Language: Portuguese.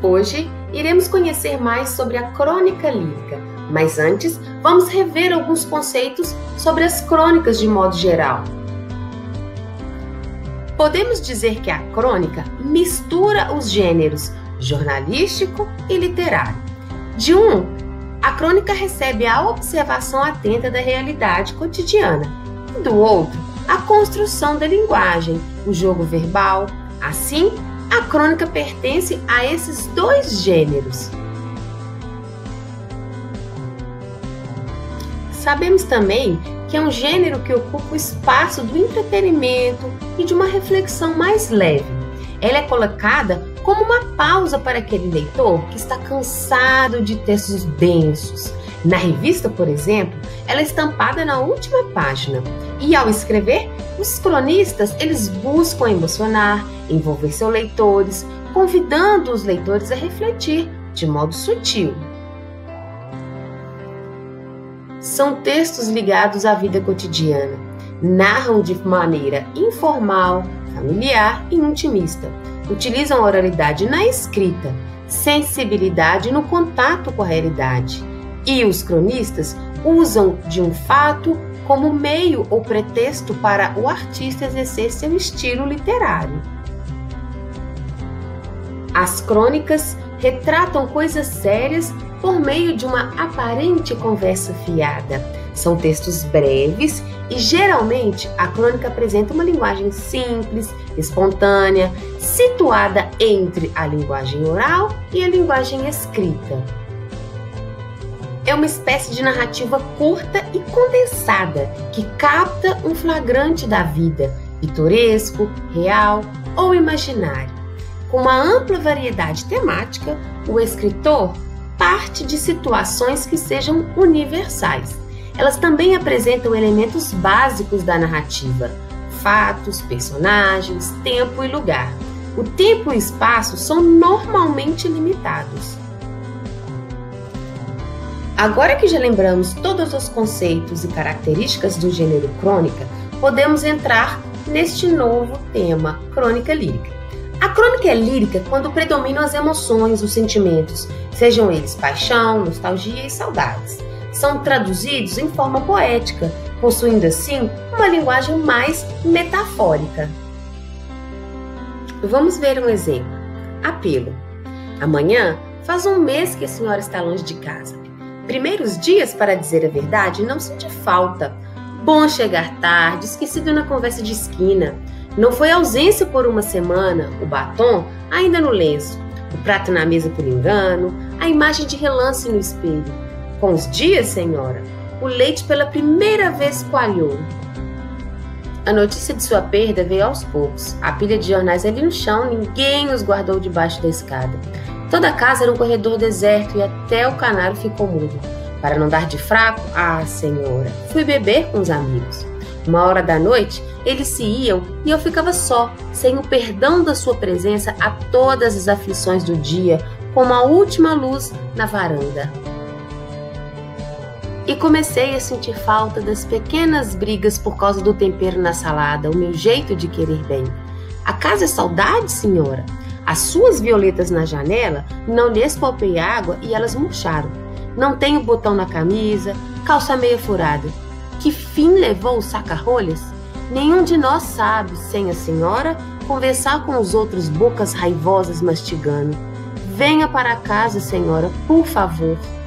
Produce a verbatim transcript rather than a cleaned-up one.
Hoje iremos conhecer mais sobre a crônica lírica, mas antes vamos rever alguns conceitos sobre as crônicas de modo geral. Podemos dizer que a crônica mistura os gêneros jornalístico e literário. De um, a crônica recebe a observação atenta da realidade cotidiana, e do outro, a construção da linguagem, o jogo verbal. Assim, a crônica pertence a esses dois gêneros. Sabemos também que é um gênero que ocupa o espaço do entretenimento e de uma reflexão mais leve. Ela é colocada como uma pausa para aquele leitor que está cansado de textos densos. Na revista, por exemplo, ela é estampada na última página. E ao escrever, os cronistas eles buscam emocionar, envolver seus leitores, convidando os leitores a refletir de modo sutil. São textos ligados à vida cotidiana, narram de maneira informal, familiar e intimista. Utilizam a oralidade na escrita, sensibilidade no contato com a realidade. E os cronistas usam de um fato como meio ou pretexto para o artista exercer seu estilo literário. As crônicas retratam coisas sérias por meio de uma aparente conversa fiada. São textos breves e, geralmente, a crônica apresenta uma linguagem simples, espontânea, situada entre a linguagem oral e a linguagem escrita. É uma espécie de narrativa curta e condensada que capta um flagrante da vida, pitoresco, real ou imaginário. Com uma ampla variedade temática, o escritor parte de situações que sejam universais. Elas também apresentam elementos básicos da narrativa: fatos, personagens, tempo e lugar. O tempo e o espaço são normalmente limitados. Agora que já lembramos todos os conceitos e características do gênero crônica, podemos entrar neste novo tema, crônica lírica. A crônica é lírica quando predominam as emoções, os sentimentos, sejam eles paixão, nostalgia e saudades. São traduzidos em forma poética, possuindo assim uma linguagem mais metafórica. Vamos ver um exemplo. Apelo. Amanhã faz um mês que a senhora está longe de casa. Primeiros dias, para dizer a verdade, não senti falta. Bom chegar tarde, esquecido na conversa de esquina. Não foi ausência por uma semana, o batom ainda no lenço, o prato na mesa por engano, a imagem de relance no espelho. Com os dias, senhora, o leite pela primeira vez coalhou. A notícia de sua perda veio aos poucos. A pilha de jornais ali no chão, ninguém os guardou debaixo da escada. Toda a casa era um corredor deserto e até o canário ficou mudo. Para não dar de fraco, ah, senhora, fui beber com os amigos. Uma hora da noite, eles se iam e eu ficava só, sem o perdão da sua presença a todas as aflições do dia, como a última luz na varanda. E comecei a sentir falta das pequenas brigas por causa do tempero na salada, o meu jeito de querer bem. Acaso é saudade, senhora? As suas violetas na janela não lhes poupei água e elas murcharam. Não tenho botão na camisa, calça meia furada. Que fim levou o saca-rolhas? Nenhum de nós sabe, sem a senhora, conversar com os outros bocas raivosas mastigando. Venha para casa, senhora, por favor.